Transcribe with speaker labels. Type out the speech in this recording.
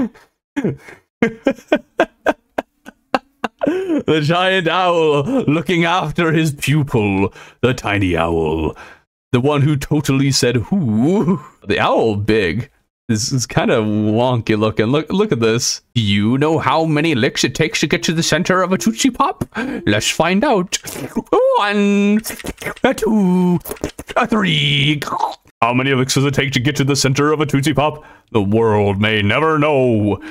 Speaker 1: The giant owl looking after his pupil, the tiny owl. The one who totally said who. The owl big. This is kind of wonky looking. Look at this. Do you know how many licks it takes to get to the center of a Tootsie Pop? Let's find out. 1, 2, 3. How many licks does it take to get to the center of a Tootsie Pop? The world may never know.